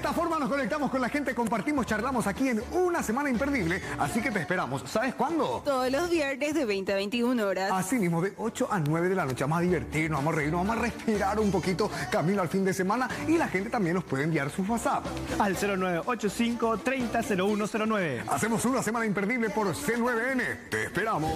esta forma nos conectamos con la gente, compartimos, charlamos aquí en Una Semana Imperdible. Así que te esperamos. ¿Sabes cuándo? Todos los viernes de 20 a 21 horas. Así mismo, de 8 a 9 de la noche. Vamos a divertirnos, vamos a reírnos, vamos a respirar un poquito camino al fin de semana. Y la gente también nos puede enviar su WhatsApp. Al 0985-300109. Hacemos Una Semana Imperdible por C9N. Te esperamos.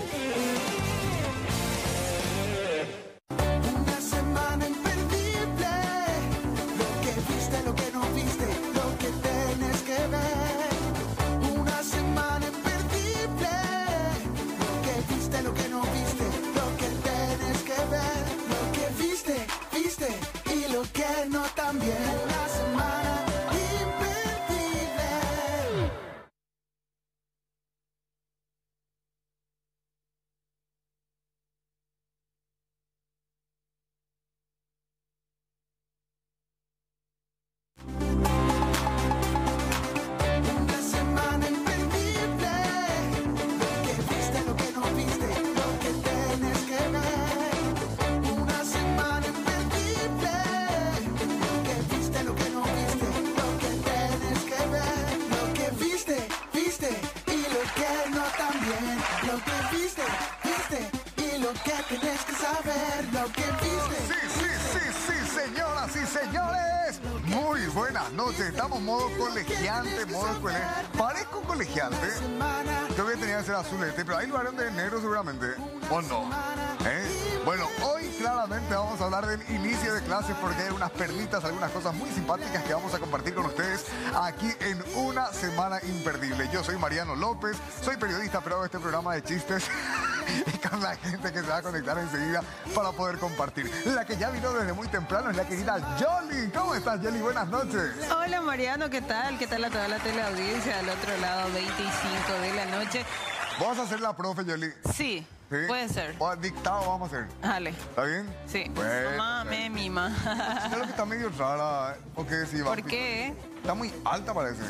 Muy buenas noches, estamos modo colegiante, Parezco un colegiante. Yo que tenía que ser azulete, pero hay lugares de negro seguramente, ¿o no? Bueno, hoy claramente vamos a hablar del inicio de clases porque hay unas perlitas, algunas cosas muy simpáticas que vamos a compartir con ustedes aquí en Una Semana Imperdible. Yo soy Mariano López, soy periodista, pero hago este programa de chistes y con la gente que se va a conectar enseguida para poder compartir. La que ya vino desde muy temprano es la querida Yoli. ¿Cómo estás, Yoli? Buenas noches. Hola, Mariano, ¿qué tal? ¿Qué tal a toda la teleaudiencia del otro lado, 25 de la noche? ¿Vamos a hacer la profe, Yoli? Sí, ¿Sí? puede ser. O dictado vamos a hacer. Dale. ¿Está bien? Sí. Bueno, Mamá me mima. Creo que está medio rara. ¿O qué decís, ¿Por qué? Está muy alta, parece.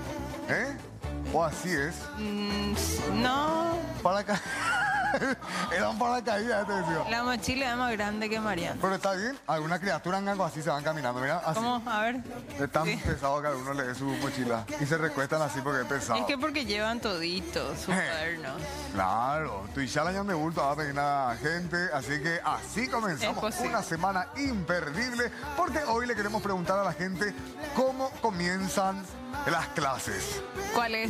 O así es. No. Para acá. Era un paracaídas, te decía. La mochila es más grande que Mariano. Pero está bien. Alguna criatura en algo así se van caminando, mira. Así. ¿Cómo? A ver. Es tan Sí. pesado que alguno le dé su mochila. Y se recuestan así porque es pesado. Es que porque llevan toditos sus cuadernos. Claro, tu Ishala ya de bulto va a pedir a gente, así que así comenzamos una semana imperdible, porque hoy le queremos preguntar a la gente cómo comienzan las clases. ¿Cuál es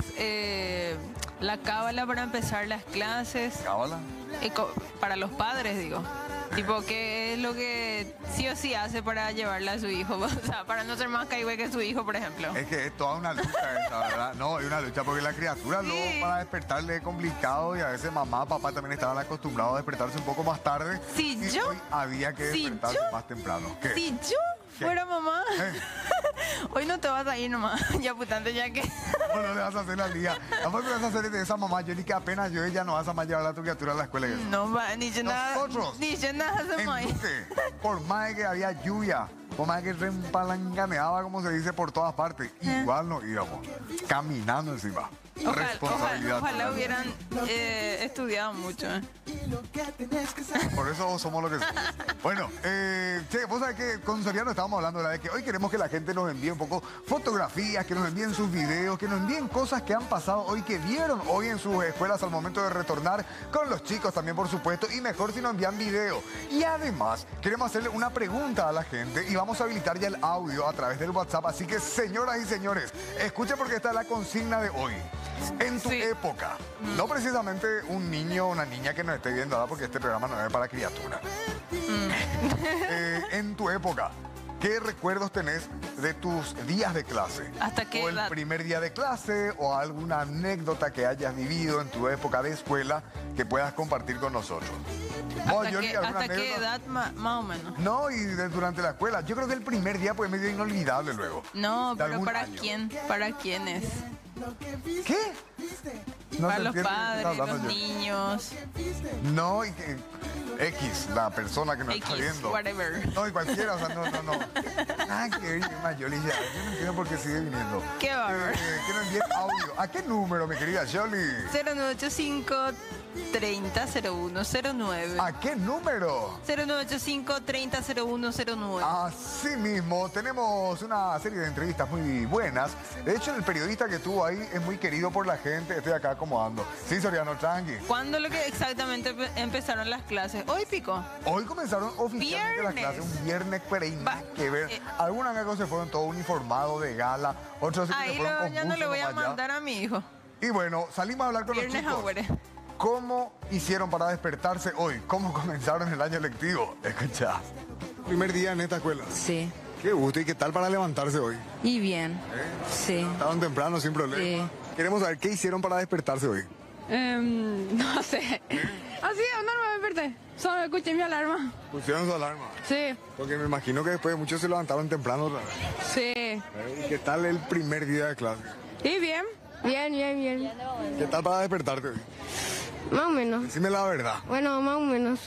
la cábala para empezar las clases? ¿Cábala? Para los padres, digo. Tipo, ¿qué es lo que sí o sí hace para llevarle a su hijo? O sea, para no ser más caigüe que su hijo, por ejemplo. Es que es toda una lucha esa, ¿verdad? No, es una lucha porque la criatura Sí. luego para despertarle es complicado y a veces mamá, papá también estaban acostumbrados a despertarse un poco más tarde. Si y yo- hoy había que si despertarse yo- más temprano. ¿Qué? Si yo fuera mamá, ¿Eh? hoy no te vas a ir nomás, ya putante, ya que... Bueno, le vas a hacer la liga. Aparte le vas a hacer de esa mamá, Yoli, que apenas yo ya no vas a más llevar a tu criatura a la escuela. No va, ni yo nada... Nosotros, Ni yo nada en hacemos ahí. Duque, por más que había lluvia, por más que reempalanganeaba, como se dice, por todas partes, igual nos íbamos, caminando encima. Responsabilidad. Ojalá hubieran estudiado mucho. Por eso somos lo que somos. Bueno, che, vos sabés que con Soriano estábamos hablando de que hoy queremos que la gente nos envíe un poco fotografías, que nos envíen sus videos, que nos envíen cosas que han pasado hoy, que vieron hoy en sus escuelas al momento de retornar, con los chicos también, por supuesto, y mejor si nos envían video. Y además, queremos hacerle una pregunta a la gente y vamos a habilitar ya el audio a través del WhatsApp. Así que, señoras y señores, escuchen porque esta es la consigna de hoy. En tu época, no precisamente un niño o una niña que nos esté viendo ahora, porque este programa no es para criaturas. En tu época, ¿qué recuerdos tenés de tus días de clase? ¿Hasta qué o el edad? primer día de clase o alguna anécdota que hayas vivido en tu época de escuela que puedas compartir con nosotros. ¿Vos, Yoli, alguna ¿Hasta qué anécdota? edad más o menos? No, y durante la escuela. Yo creo que el primer día pues medio inolvidable luego. No, De pero algún ¿para año. quién? ¿Para quiénes? ¿Qué? No Para te los entiendo de qué padres, está hablando los yo. niños, No, y que X, la persona que nos está X, viendo. whatever. No, y cualquiera, o sea, no. Ah, que viene Mayoli ya. Yo no entiendo por qué sigue viniendo. Qué bárbaro. Que nos envíe audio. ¿A qué número, mi querida Yoli? 0985 300109. ¿A qué número? 0985-300109. Así mismo, tenemos una serie de entrevistas muy buenas. De hecho, el periodista que estuvo ahí es muy querido por la gente. Estoy acá acomodando. Sí, Soriano, tranqui. ¿Cuándo lo que exactamente empezaron las clases? ¿Hoy, Pico? Hoy comenzaron oficialmente las Viernes. clases. Un viernes, pero hay nada Va, que ver. Algunas acá se fueron todos uniformados de gala. Otros se Ahí fueron con ya no le buzo voy a nomás ya. mandar a mi hijo. Y bueno, salimos a hablar con Viernes los chicos. ahora. ¿Cómo hicieron para despertarse hoy? ¿Cómo comenzaron el año lectivo? Escucha. Primer día en esta escuela. Sí, Qué gusto. ¿Y qué tal para levantarse hoy? y bien. Sí. Estaban temprano sin problema. Sí. Queremos saber qué hicieron para despertarse hoy. No sé. Así, normal me desperté. Solo escuché mi alarma. Pusieron su alarma. Sí, Porque me imagino que después muchos se levantaron temprano otra vez. sí. ¿Y qué tal el primer día de clase? ¿Y bien? Bien, bien, bien. ¿Qué tal para despertarte hoy? Más o menos. Decime la verdad. Bueno, más o menos.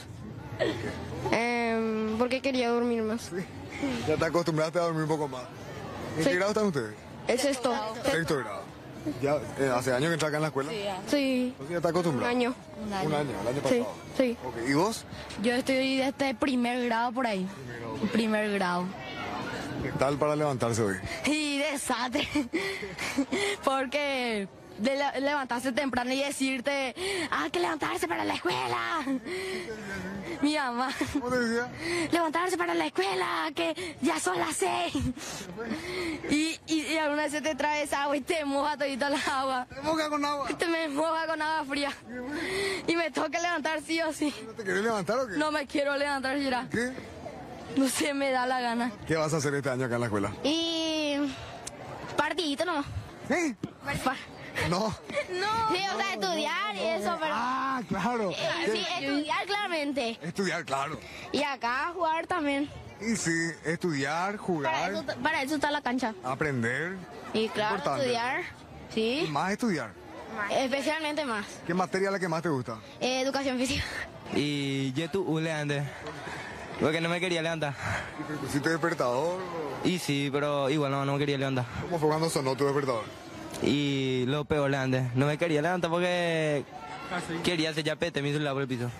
Porque quería dormir más. Ya te acostumbraste a dormir un poco más. ¿En qué Sí. grado están ustedes? Es esto. Sexto grado. Ya hace años que entras acá en la escuela. Sí. Entonces ya te acostumbrado. Un año. Un año, el año Sí, pasado. sí. Ok, ¿y vos? Yo estoy desde primer grado por ahí. Primer grado. ¿Qué tal para levantarse hoy? Y desastre. Porque de levantarse temprano y decirte, que levantarse para la escuela. Mi mamá, ¿Cómo te decía? levantarse para la escuela, que ya son las 6. Y alguna vez se te trae esa agua y te moja todita la agua. Te moja con agua. Te me moja con agua fría. Y me toca levantar sí o sí. ¿No te querés levantar o qué? No me quiero levantar, Gira. ¿Qué? No sé, me da la gana. ¿Qué vas a hacer este año acá en la escuela? Y partidito nomás. ¿Eh? No. Sí, o sea, estudiar y eso, pero... Ah, claro. Sí, estudiar claramente. Estudiar, claro. Y acá jugar también. Y sí, estudiar, jugar, Para eso está la cancha. aprender. Y claro, Importante. estudiar. Y Sí, más estudiar. especialmente más. ¿Qué materia es la que más te gusta? Educación física. Y yo tu levanté. Porque no me quería levantar. ¿Y te pusiste despertador? Y sí, pero igual no me quería levantar. ¿Cómo fue cuando sonó tu despertador? Y lo peor levanté. No me quería levantar porque quería hacer yapete mi celular por el piso.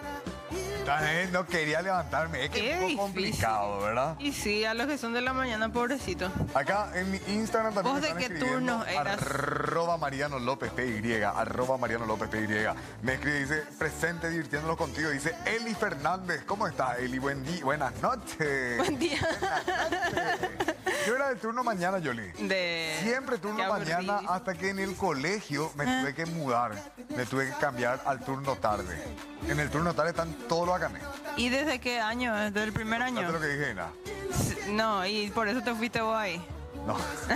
No quería levantarme. Es que Qué es un poco difícil. complicado, ¿verdad? Y sí, a los que son de la mañana, pobrecito. Acá en mi Instagram también ¿Vos me de están qué escribiendo, turno eras? arroba Mariano López PY, arroba Mariano López PY. Me escribe, dice, presente divirtiéndonos contigo. Dice, Eli Fernández. ¿Cómo estás, Eli? Buenas noches. Buen día. Yo era del turno mañana, Yoli. Siempre Qué turno mañana aburrido. hasta que en el colegio me tuve que mudar. Me tuve que cambiar al turno tarde. En el turno tarde están todos los acanes. ¿Y desde qué año? ¿Desde el primer ¿Sabes año? lo que dije, Ena? No, y por eso te fuiste vos ahí. No.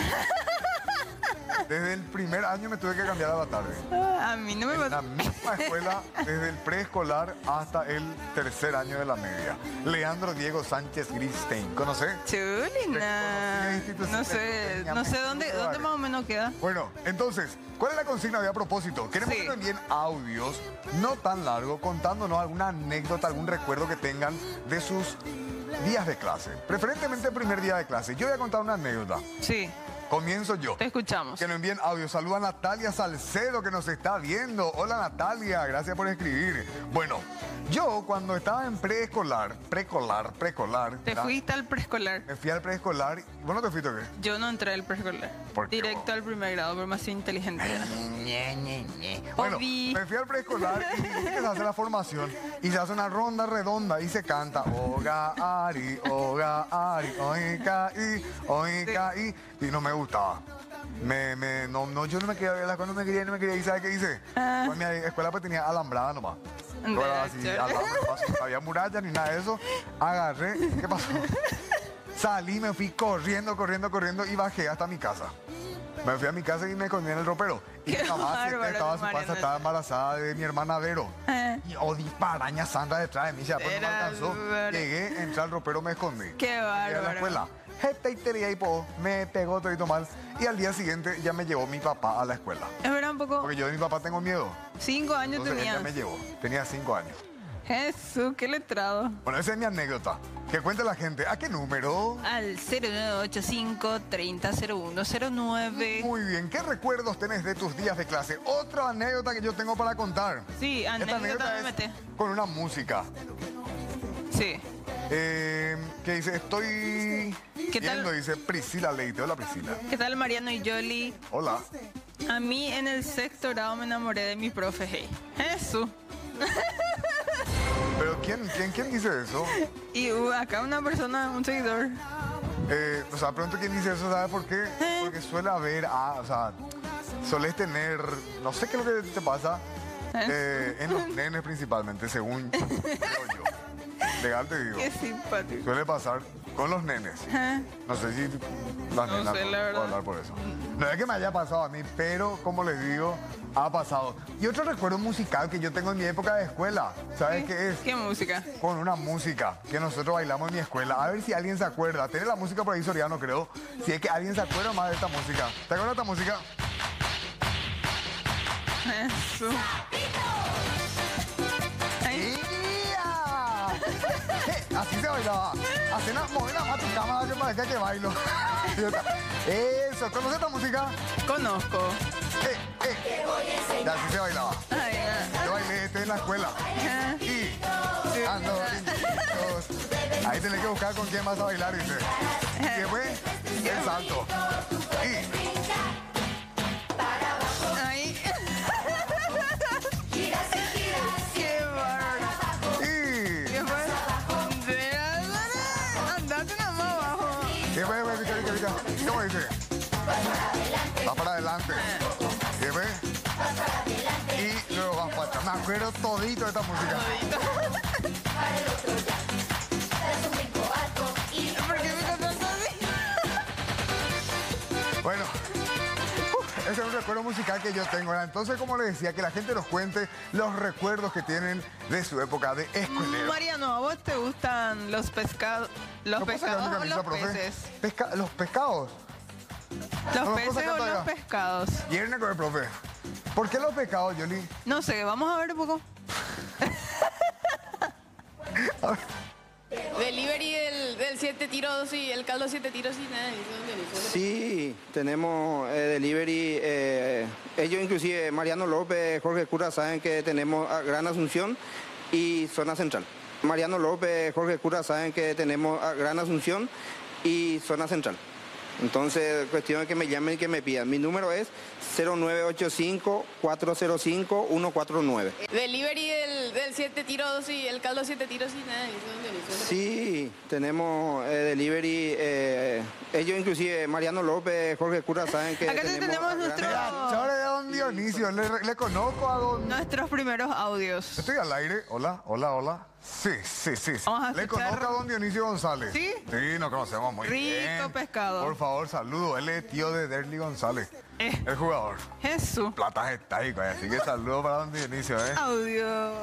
Desde el primer año me tuve que cambiar a la tarde. A mí no me En la pasa. misma escuela, desde el preescolar hasta el tercer año de la media. Leandro Diego Sánchez Gristein. ¿Conoces? Chulina. No sé dónde más o menos queda. Bueno, entonces, ¿cuál es la consigna de a propósito? Queremos Sí. que nos envíen audios, no tan largos, contándonos alguna anécdota, algún recuerdo que tengan de sus días de clase. Preferentemente el primer día de clase. Yo voy a contar una anécdota. Sí, Comienzo yo. te escuchamos. Que nos envíen audio. Saluda a Natalia Salcedo que nos está viendo. Hola Natalia, gracias por escribir. Bueno, yo cuando estaba en preescolar, Te ¿verdad? fuiste al preescolar. Me fui al preescolar. y- ¿Vos no te fuiste o qué? Yo no entré al preescolar. ¿Por qué Directo vos? al primer grado, pero más inteligente era. Bueno, Obi. me fui al preescolar y dice que se hace la formación y se hace una ronda redonda y se canta Oga Ari, oiga y no me gustaba. Yo no me quería ver las cosas, no me quería ir, ¿sabes qué hice? Pues mi escuela pues tenía alambrada nomás. No era así, alambre, no había muralla ni nada de eso. Agarré, ¿qué pasó? Salí, me fui corriendo y bajé hasta mi casa. Me fui a mi casa y me comí en el ropero. Y Qué mi mamá bárbaro, estaba en su Mariano. panza, estaba embarazada de mi hermana Vero. Y disparaña Sandra detrás de mí, ya pues no me Era alcanzó. bárbaro. Llegué, entré al ropero, me escondí. Qué Llegué a la bárbaro. escuela. Me pegó todo mal. Y al día siguiente ya me llevó mi papá a la escuela. Es verdad, un poco. Porque yo de mi papá tengo miedo. 5 años Entonces él ya tenía. me llevó. Tenía 5 años. Jesús, qué letrado. Bueno, esa es mi anécdota. Que cuente la gente. ¿A qué número? Al 0985-300109. Muy bien. ¿Qué recuerdos tenés de tus días de clase? Otra anécdota que yo tengo para contar. Sí, Esta anécdota anécdota me es mete. con una música. Sí. Que dice, estoy ¿Qué tal? viendo, dice Priscila Leite. Hola, Priscila. ¿Qué tal, Mariano y Yoli? Hola. A mí en el sexto grado me enamoré de mi profe, hey. Jesús. ¿Pero quién dice eso? Y acá una persona, un seguidor. O sea, pregunto quién dice eso, ¿sabes por qué? Porque suele haber, o sea, solés tener, no sé qué es lo que te pasa, en los nenes principalmente, según creo yo. Legal te digo. Qué simpático. Suele pasar con los nenes. No sé si las No nenas sé, la puedo verdad. hablar por eso. No es que me haya pasado a mí, pero como les digo, ha pasado. Y otro recuerdo musical que yo tengo en mi época de escuela, ¿sabes qué es? ¿Qué música? Con una música que nosotros bailamos en mi escuela. A ver si alguien se acuerda. Tiene la música por ahí, Soriano, creo. Si es que alguien se acuerda más de esta música. ¿Te acuerdas de esta música? Jesús. Ay, ¡Ia! Así se bailaba. Hace mover la más tu cámara que parezca que bailo. Eso, ¿conoces esta música? conozco. Y así se bailaba. Ay, Yo bailé en la escuela. Y ando linditos. Ahí tenés que buscar con quién vas a bailar, dice. Y después, el salto. Y ay. Qué bárbaro. y ¿Qué fue? Andate nada más abajo. después, pica. ¿Cómo dice? Va para adelante. Y después. Y luego vas para atrás. Me acuerdo todito de esta música. ¿Por qué me contaste así? Bueno, ese es un recuerdo musical que yo tengo. ¿Verdad? Entonces, como les decía, que la gente nos cuente los recuerdos que tienen de su época de escuelero. Mariano, ¿a vos te gustan los pescados? ¿Los ¿No puedo sacar mi pescados o camisa, los profe? peces? ¿Los pescados? ¿Los No lo puedo peces sacar o todavía. los pescados? Viene con el profe. ¿Por qué los pescados, Yoli? No sé, vamos a ver un poco. Delivery del 7 tiros y el caldo 7 tiros y nada. Sí, tenemos delivery. Ellos inclusive, Mariano López, Jorge Cura, saben que tenemos a Gran Asunción y Zona Central. Mariano López, Jorge Cura, saben que tenemos a Gran Asunción y Zona Central. Entonces, cuestión de que me llamen y que me pidan. Mi número es 0985-405-149. Delivery del 7 tiros y el caldo 7 tiros y nada. Sí, tenemos delivery. Ellos inclusive, Mariano López, Jorge Cura, saben que Acá tenemos a Gran nuestro- Ahora de don Dionisio. Le conozco a don... Nuestros primeros audios. Estoy al aire. Hola. Sí. Vamos a Le escuchar. conozco a don Dionisio González. ¿Sí? Sí, nos conocemos muy Rico bien. pescado. Por favor, saludo. Él es tío de Derly González, el jugador. Jesús. Platas estáticos, así que saludo para don Dionisio, ¿eh? Audio.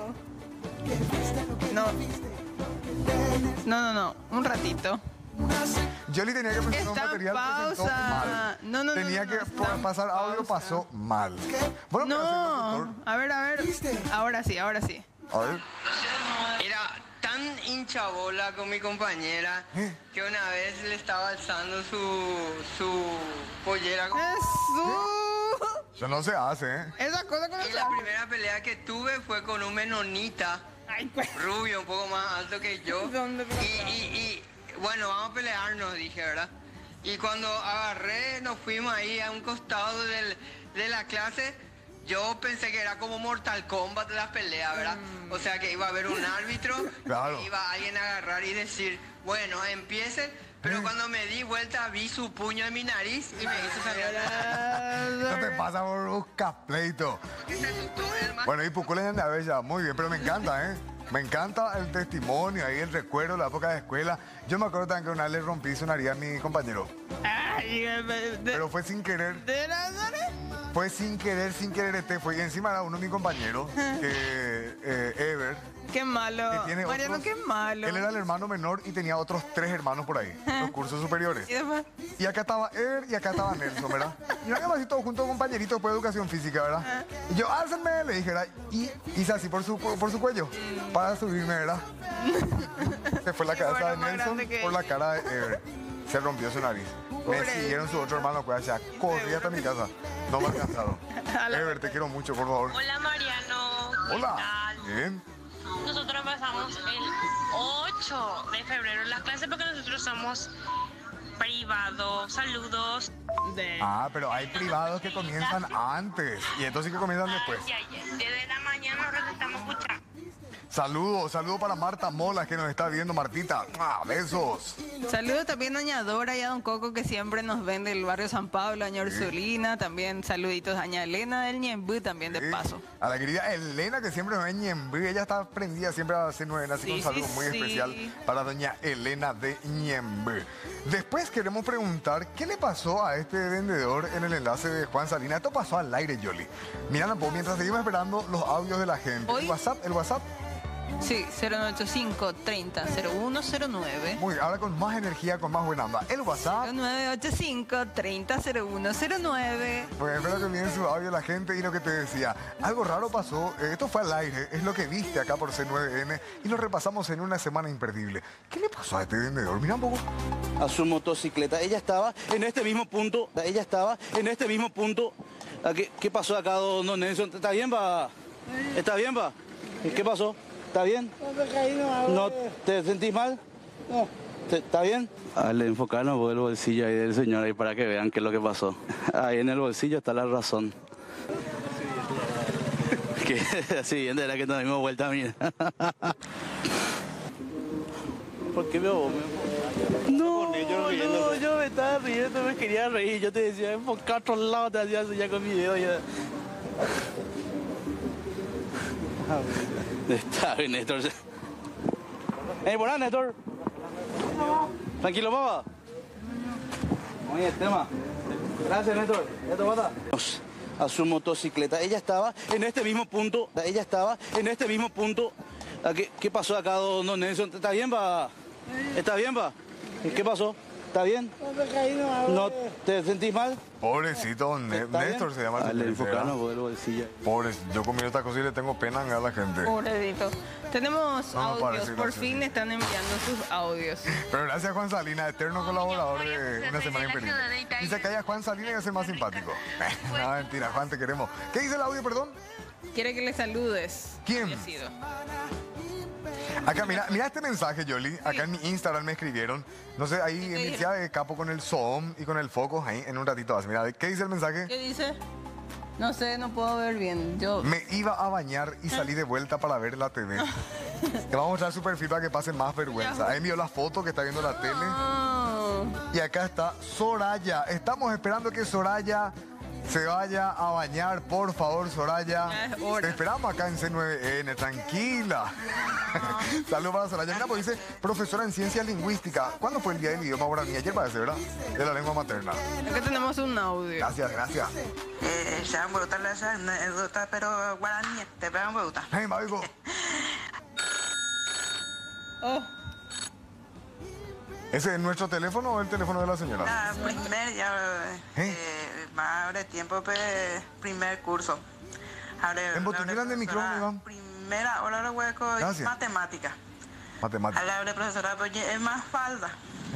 No. Un ratito. Yoli tenía que presentar un Está en material, presentó pausa. mal. No, Tenía que está en pasar audio, pausa. pasó mal. Bueno, pero hacer No. locutor. A ver. Ahora sí. A ver. Era tan hinchabola con mi compañera que una vez le estaba alzando su pollera. Jesús. Eso no se hace, ¿eh? Esa cosa con Y la primera pelea que tuve fue con un menonita, Ay, pues. rubio, un poco más alto que yo. ¿Dónde? Y bueno, vamos a pelearnos, dije, ¿verdad? Y cuando agarré, nos fuimos ahí a un costado de la clase. Yo pensé que era como Mortal Kombat las peleas, ¿verdad? O sea que iba a haber un árbitro, Claro. iba alguien a agarrar y decir, bueno, empiecen. Pero cuando me di vuelta vi su puño en mi nariz y me hizo salir. No te pasa por buscar pleito. Que se asustó el más. Bueno, y Pucules en la Bella, muy bien, pero me encanta, ¿eh? Me encanta el testimonio, ahí el recuerdo de la época de escuela. Yo me acuerdo también que una vez le rompí su nariz a mi compañero, Ay, pero fue sin querer. ¿de Nazaret? Fue sin querer, fue. Y encima era uno de mis compañeros, que Ever, Qué malo. que tiene Mariano, otros- qué malo. Él era el hermano menor y tenía otros 3 hermanos por ahí, los cursos superiores. Y después, Y acá estaba Ever y acá estaba Nelson, ¿verdad? Y nos así todos juntos, compañeritos de educación física, ¿verdad? Y yo, álcenme, le dije, ¿verdad? Y hice así por su cuello, para subirme, ¿verdad? Se fue la Qué cabeza bueno, de más Nelson grande que por la ella. cara de Ever. Se rompió su nariz. Me Pobre siguieron su otro hermano, pues, allá, corrí hasta mi casa. No me alcanzaron. Ever, te quiero mucho, por favor. Hola Mariano. ¿Qué Hola. tal? Bien. Nosotros empezamos el 8 de febrero las clases porque nosotros somos privados. Saludos. Ah, pero hay privados que comienzan antes y entonces que comienzan después. Desde la mañana nos estamos escuchando. Saludos para Marta Mola que nos está viendo, Martita. ¡Ah, besos! saludos también a doña Dora y a don Coco que siempre nos ven del barrio San Pablo, a doña Ursulina, también saluditos a doña Elena del Ñembú también de Sí. paso. A la querida Elena que siempre nos ve en Ñemby. Ella está prendida siempre a hacer nueve, así que un Sí, saludo sí, muy sí. especial para doña Elena de Ñemby. Después queremos preguntar qué le pasó a este vendedor en el enlace de Juan Salinas. Esto pasó al aire, Yoli. Mira, mientras seguimos esperando los audios de la gente. Hoy- El WhatsApp. Sí, 095 30 0109. Muy bien, ahora con más energía, con más buena onda. El WhatsApp. 985 30 0109. Pues espero que envíen su audio la gente y lo que te decía. Algo raro pasó, esto fue al aire, es lo que viste acá por C9N y lo repasamos en una semana imperdible. ¿Qué le pasó a este vendedor? Mira un poco. A su motocicleta. Ella estaba en este mismo punto. ¿Qué pasó acá, don Nelson? ¿Está bien, va? ¿Está bien, va? ¿Qué pasó? ¿Está bien? ¿No te sentís mal? No. ¿Está bien? Al enfocarnos el bolsillo ahí del señor ahí para que vean qué es lo que pasó. Ahí en el bolsillo está la razón. Que siguiente era que nos dimos vuelta, mira. ¿Por qué me No, yo me estaba riendo, me quería reír. Yo te decía, enfocar a otro lado, te hacía ya con mi dedo. Ya. Está bien, Néstor. Buenas, Néstor. Tranquilo, papá. Muy bien, tema. Gracias, Néstor. ¿Esto pasa? A su motocicleta. Ella estaba en este mismo punto. ¿Qué pasó acá, don Nelson? ¿Está bien, va? ¿Está bien, va? ¿Qué pasó? ¿Está bien? ¿No te sentís mal? Pobrecito, Néstor se llama. Al enfocarnos el bolsillo. Pobre, yo comí esta cosa y le tengo pena a la gente. Pobrecito. Tenemos No me audios, parece por gracioso. fin están enviando sus audios. Pero gracias Juan Salinas, eterno colaborador de Una Semana Imperdible. Dice que haya Juan Salinas y va a ser más simpático. No, mentira, Juan, te queremos. ¿Qué dice el audio, perdón? Quiere que le saludes. ¿Quién? Había sido. Acá, mira este mensaje, Yoli. Acá en mi Instagram me escribieron. No sé, ahí en mi dijeron? de capo con el zoom y con el foco, ahí en un ratito más. Mira, ¿qué dice el mensaje? ¿Qué dice? No sé, no puedo ver bien. Yo. Me iba a bañar y salí de vuelta para ver la TV. Te vamos a mostrar su perfil para que pase más vergüenza. Ahí envió la foto que está viendo la tele. Ah, Y acá está Soraya. Estamos esperando que Soraya se vaya a bañar. Por favor, Soraya. Ya es hora. Te esperamos acá en C9N. Tranquila. Saludos para Soraya. Mira, pues dice profesora en ciencias lingüísticas. ¿Cuándo fue el día del idioma guaraní? Ayer parece, ¿verdad? De la lengua materna. acá tenemos un audio. Gracias, gracias. Ya me gusta la anécdota, pero guaraní, te pega me gusta. Hey, Mavico. Oh, ¿Ese es nuestro teléfono o el teléfono de la señora? Primer, ya, más abre tiempo, primer curso. Embotellan de micrófono, Iván. Primera hora de hueco, Gracias. matemática. Matemática. A la profesora, pues es más falda.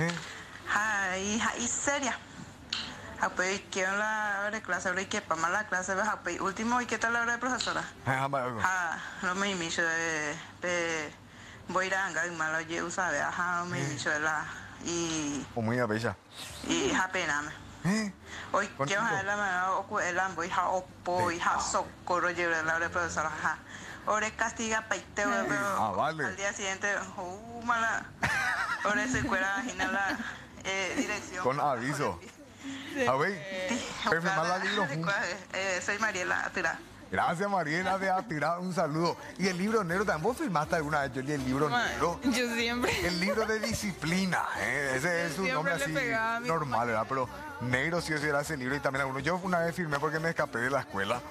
Y seria. Pues quiero la hora de clase, ahora que para la clase, pues último, ¿y qué tal la hora de profesora? No me inicio voy a ir a hangar malo, yo sabe, me inicio la y Muy bella. apenas. Hoy quiero a la mano o el ambo y opo y socorro llevar la hora de profesora. Ahora castiga paiteo, pero vale. al día siguiente, mala. Ahora se cuela imagina la dirección. Con aviso. A ver, firmar la libro. Soy Mariela Atira. Gracias, Mariela de Atira, un saludo. Y el libro negro, ¿también vos firmaste alguna vez, Yoli, el libro negro? yo siempre. El libro de disciplina, ese es su Siempre nombre le así pegaba a mi normal, ¿verdad? Pero negro sí o sí era ese libro y también alguno. Yo una vez firmé porque me escapé de la escuela.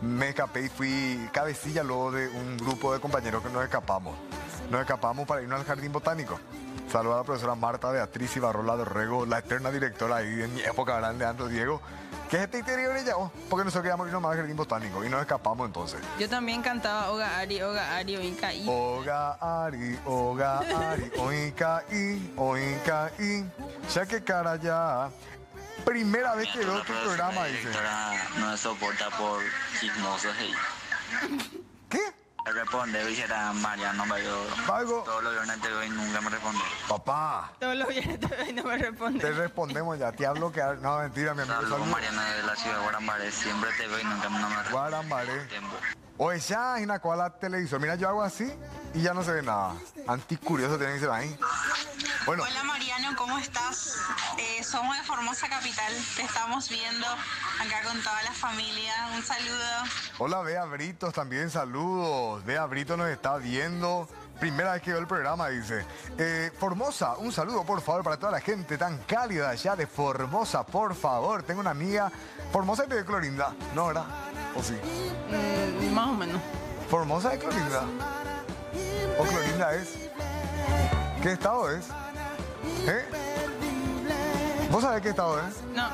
me escapé y fui cabecilla luego de un grupo de compañeros que nos escapamos. Nos escapamos para irnos al Jardín Botánico. Saludos a la profesora Marta Beatriz Ibarrola de Rego, la eterna directora ahí en mi época grande, Andro Diego. ¿Qué es este interior ella? Porque nosotros queríamos irnos más al Jardín Botánico y nos escapamos entonces. Yo también cantaba Oga Ari, Oinka I. Oga Ari, Oinka I, Oinka I. Ya que cara ya. Primera vez que veo tu programa, dice. No me soporta por chismosos. ¿Qué? Responde, dijera Mariano, Valgo. Todos los viernes te veo y nunca me responde. Papá. Todos los viernes te veo y no me responde. Te respondemos ya, te hablo que... No, mentira, mi amigo. Saludos, Mariana, de la ciudad de Guarambaré. Siempre te veo y nunca me responde. Guarambaré. O ya en la televisor. Mira, yo hago así y ya no se ve nada. Anticurioso tiene que ser ahí. Bueno. Hola Mariano, ¿cómo estás? Somos de Formosa Capital, te estamos viendo acá con toda la familia. Un saludo. Hola, Bea Britos también, saludos. Bea Brito nos está viendo. Primera vez que veo el programa, dice. Formosa, un saludo, por favor, para toda la gente tan cálida allá de Formosa, por favor. Tengo una amiga. Formosa es de Clorinda, ¿no, verdad? ¿O sí? Más o menos. ¿Formosa es Clorinda? ¿O Clorinda es? ¿Qué estado es? ¿Eh? ¿Vos sabés qué estado es? No.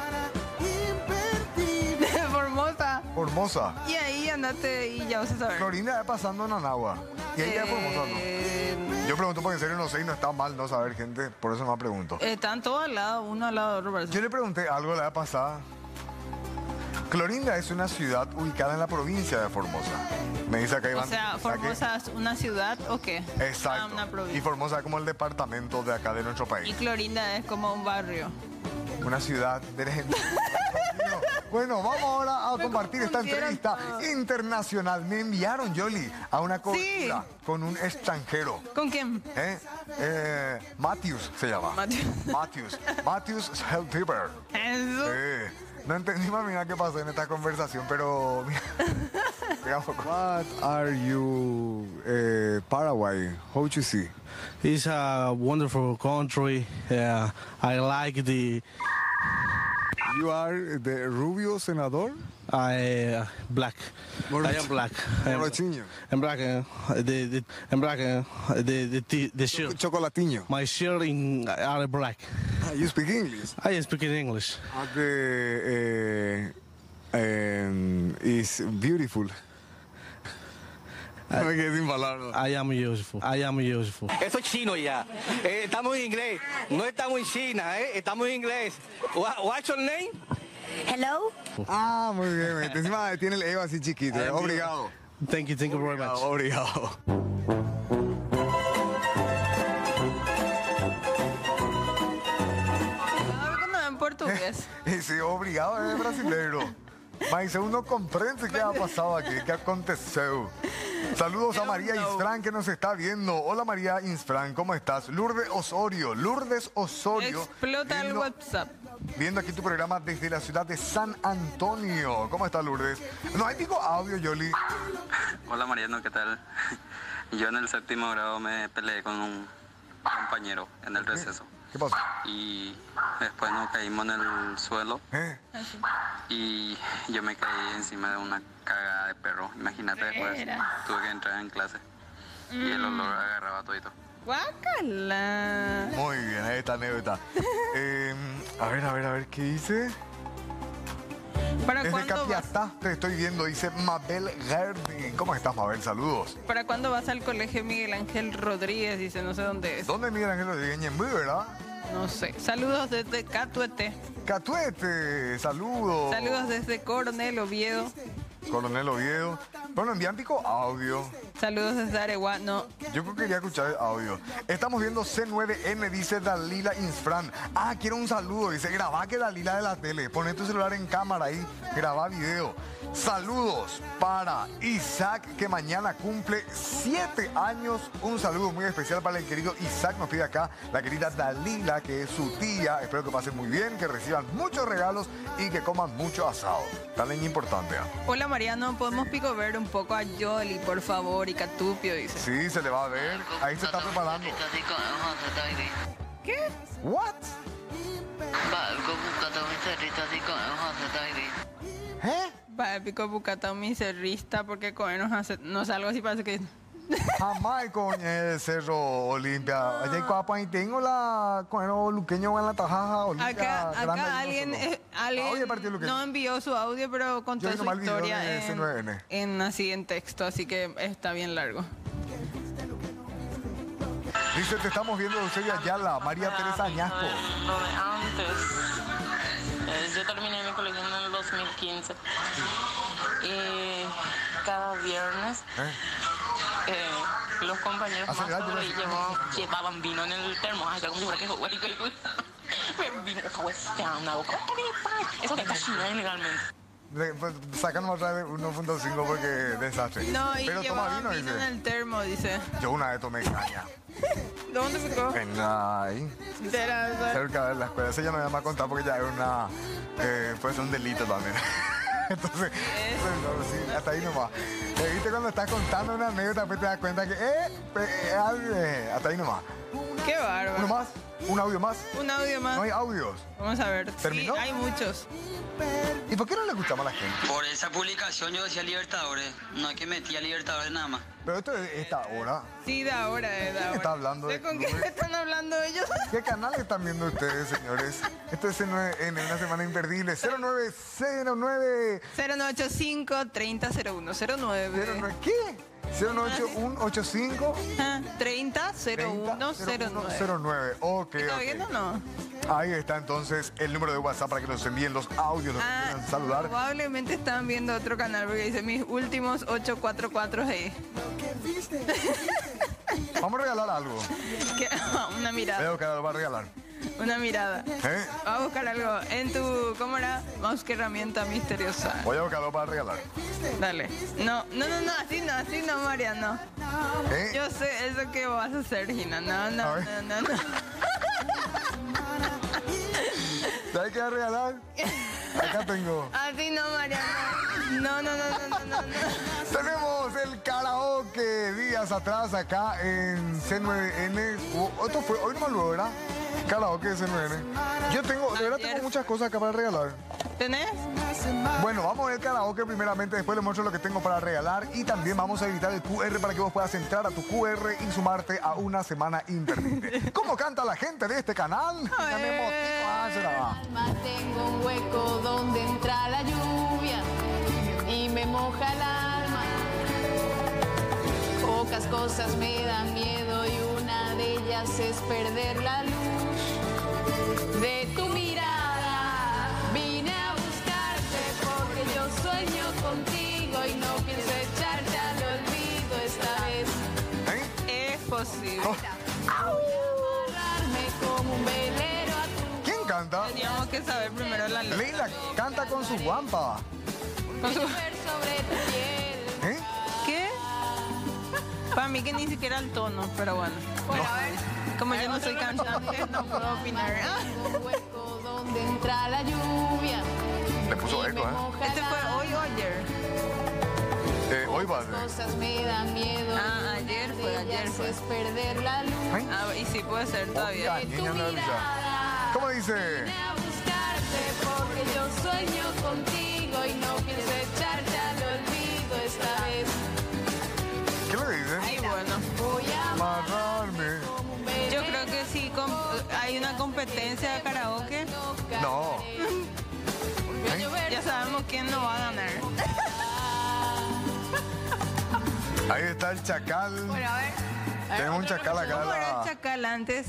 Formosa. Formosa. Y ahí andate y ya vas a saber. Clorinda es pasando en Anagua. Y ella es Formosa, ¿no? Yo pregunto porque en serio no sé y no está mal no saber, gente. Por eso me pregunto. Están todos al lado, uno al lado de otro. Parece. Yo le pregunté algo la vez pasada. Clorinda es una ciudad ubicada en la provincia de Formosa. Me dice acá Iván. O sea, ¿Formosa es una ciudad o qué? Exacto. Una provincia. Y Formosa es como el departamento de acá de nuestro Y país. Clorinda es como un barrio. Una ciudad de gente. Bueno, vamos ahora a compartir esta entrevista internacional. Me enviaron, Yoli, a una cobertura con un extranjero. ¿Con quién? Matthews se llama. Matthews Heltiber. No entendí más mira qué pasó en esta conversación, pero... What are you, Paraguay? How do you see? It's a wonderful country. I like the... You are the Rubio senador? Black. I am black. I'm black. The shirt. Chocolatiño. My shirt are black. You speak English? I speak in English. Is beautiful. No me quedé sin palabras. I am beautiful. I am beautiful. Eso es chino ya. Estamos en inglés. No estamos en China, estamos en inglés. What's your name? Hello. Ah, muy bien. Encima tiene el ego así chiquito. Obrigado. Thank you very much. Obrigado. En portugués. Sí, obrigado es brasileiro. Mas uno comprende qué ha pasado aquí, qué aconteceu. Saludos a María Insfran que nos está viendo. Hola María Insfran, ¿cómo estás? Lourdes Osorio. Explota el WhatsApp. Viendo aquí tu programa desde la ciudad de San Antonio. ¿Cómo está Lourdes? No hay pico audio, Yoli. Hola Mariano, ¿qué tal? Yo en el 7º grado me peleé con un compañero en el receso. ¿Qué pasó? Y después nos caímos en el suelo. Y yo me caí encima de una cagada de perro. Imagínate, después tuve que entrar en clase. Y el olor agarraba todito. Guácala. Muy bien, ahí está anécdota. A ver, ¿qué dice? ¿Para Desde cuándo Capiatá te estoy viendo, dice Mabel Gerdi. ¿Cómo estás, Mabel? Saludos. ¿Para cuándo vas al colegio Miguel Ángel Rodríguez? Dice, no sé dónde es. ¿Dónde es Miguel Ángel Rodríguez? Ñemby, ¿verdad? No sé. Saludos desde Catuete. Catuete, saludos. Saludos desde Coronel Oviedo. Coronel Oviedo. Bueno, envían pico audio. Saludos desde Areguá. No. Yo creo que quería escuchar el audio. Estamos viendo C9N, dice Dalila Insfran. Ah, quiero un saludo. Dice, grabá que Dalila de la tele. Poné tu celular en cámara ahí. Grabá video. Saludos para Isaac, que mañana cumple 7 años. Un saludo muy especial para el querido Isaac. Nos pide acá la querida Dalila, que es su tía. Espero que pasen muy bien, que reciban muchos regalos y que coman mucho asado. Tan importante. Hola Mariano, ¿podemos pico ver un poco a Yoli, por favor? Y Catupio, dice. Sí, se le va a ver. Ahí se está preparando. ¿Qué? What? épico bucata miserrista porque comernos hace, no sé, algo así parece que... Jamás con el Cerro Olimpia. Allá cuando tengo la con el luqueño en la tajaja Olimpia. Acá alguien no envió su audio, pero contó su historia en texto, así que está bien largo. Dice, te estamos viendo Eusebio Ayala, María Teresa Añasco. Lo de antes. Yo terminé mi colegio en el 2015. Y cada viernes los compañeros más jóvenes llevaban vino en el termo. Ay, como si fuera que vino una boca. Eso que está china ilegalmente. Sácanos otra vez 1.5 porque desastre. No, y pero toma vino, dice. En el termo, dice. Yo una vez tomé caña. ¿Dónde ficó? Ahí. Cerca de la escuela. Esa ya no me va a contar porque ya es una... puede ser un delito también. Entonces, sí, hasta ahí nomás. ¿Viste cuando estás contando una anécdota después te das cuenta que... hasta ahí nomás. Qué bárbaro. ¿Uno más? ¿Un audio más? Un audio más. ¿No hay audios? Vamos a ver. ¿Terminó? Sí, hay muchos. ¿Y por qué no le escuchamos a la gente? Por esa publicación yo decía Libertadores. No es que metía Libertadores nada más. Pero esto es esta hora. Sí, de ahora, ¿Quién está hablando de ¿Con qué están hablando ellos? ¿Qué canal están viendo ustedes, señores? Esto es en una semana imperdible. 0909... 0985-300109. ¿Qué? 09185 300109. Ok, ¿Está viendo o no? Ahí está entonces el número de WhatsApp para que nos envíen los audios, los que quieran saludar. Probablemente están viendo otro canal porque dice mis últimos 844G. Vamos a regalar algo. Una mirada. Veo que lo va a regalar. Una mirada. Vamos a buscar algo en tu... ¿Cómo era? Vamos, qué herramienta misteriosa. Voy a buscarlo para regalar. Dale. No, así no, Mariano. Yo sé eso que vas a hacer, Gina. No. ¿Sabes qué va a regalar? Acá tengo. Así no, Mariano. No. Tenemos el karaoke días atrás acá en C9N. Esto fue hoy nomás luego, ¿verdad? Karaoke de C9N. Yo tengo, de verdad tengo muchas cosas acá para regalar. ¿Tenés? Bueno, vamos a ver el karaoke primeramente, después les muestro lo que tengo para regalar y también vamos a editar el QR para que vos puedas entrar a tu QR y sumarte a una semana imperdible. ¿Cómo canta la gente de este canal? Tengo un hueco donde entra la lluvia y me moja el alma. Pocas cosas me dan miedo y una de ellas es perder la luz de tu mirada. Vine a buscarte porque yo sueño contigo y no pienso echarte al olvido esta vez. Es posible. Como un velero a tu... ¿Quién canta? Teníamos que saber primero la letra. Leila canta con su guampa. Con su... sobre tu piel. ¿Qué? Para mí que ni siquiera el tono, pero bueno. Bueno, a ver. Como yo no soy cantante, no puedo opinar. Un hueco donde entra la lluvia. Le puso eco, ¿Este fue hoy o ayer? Hoy va. Cosas me dan miedo. Ayer fue. Es perder la luz. Y sí puede ser todavía. ¿Cómo dice? Vine a buscarte porque yo sueño contigo y no pienso echarte al olvido esta vez. ¿Qué le dice? Ay, bueno. Voy a amarrarme. Yo creo que sí, hay una competencia de karaoke. No. Ya sabemos quién no va a ganar. Ahí está el chacal. Bueno, a ver. Tenemos un chacal acá. ¿Cómo era el chacal antes?